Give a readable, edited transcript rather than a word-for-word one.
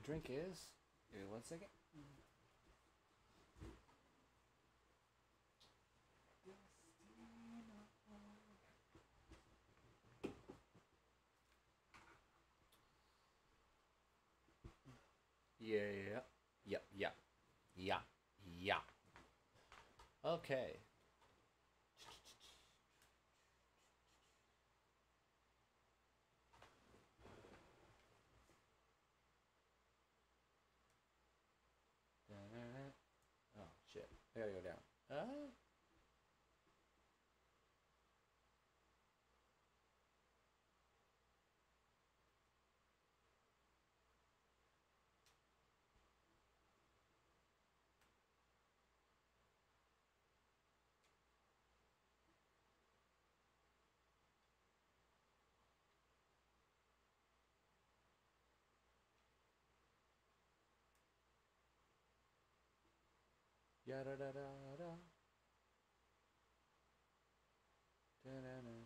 drink is. Give me 1 second. Yeah. Yep. Yep. Yeah. Yeah. Okay. Oh shit. I gotta go down. Yada da da da. Da da da.